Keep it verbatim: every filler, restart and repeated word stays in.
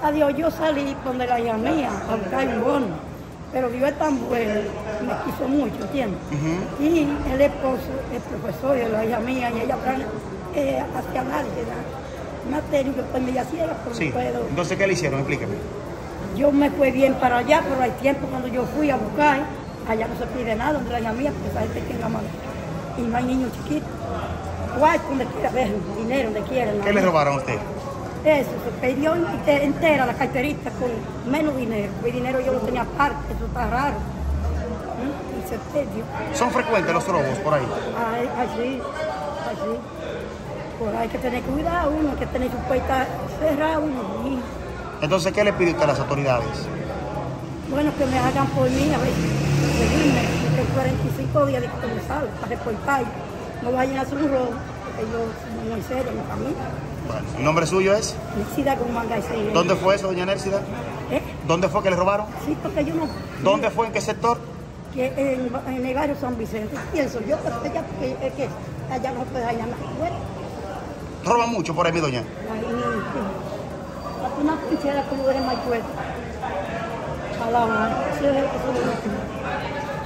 Adiós, yo salí donde la hija mía a buscar un bono, pero Dios es tan bueno, me quiso mucho, ¿entiendes? Uh-huh. Y el esposo es profesor de la hija mía y ella eh, hacía análisis, materia, pues me hacía, pero sí. no puedo. Entonces, ¿qué le hicieron? Explíqueme. Yo me fui bien para allá, pero hay tiempo cuando yo fui a buscar, allá no se pide nada donde la hija mía, porque esa gente tiene la mano. Y no hay niños chiquitos. Cuarto donde quiera ver, dinero donde quiera. ¿Qué le robaron a usted? Eso, se pidió entera la carterita con menos dinero. Mi dinero yo lo tenía aparte, eso está raro. ¿Mm? Y se perdió. ¿Son frecuentes los robos por ahí? Ay, así, así. Por ahí hay que tener cuidado, uno hay que tener su puerta cerrada. Uno. Entonces, ¿qué le pide usted a las autoridades? Bueno, que me hagan por mí, a ver, seguirme, que cuarenta y cinco días de que me salga para reportar. No vayan a hacer un robo, porque yo soy muy serio en mi familia. Bueno, ¿el nombre suyo es? Nércida Guzmán García. ¿Dónde fue eso, doña Nércida? ¿Eh? ¿Dónde fue que le robaron? Sí, porque yo no... ¿Dónde fue? ¿En qué sector? Que en, en el barrio San Vicente. Pienso yo que allá, que, que allá no puede hallar nada. Bueno. ¿Roba mucho por ahí, mi doña? Ay, sí. Una pinchera como de más puesta. A la mano. Eso es lo que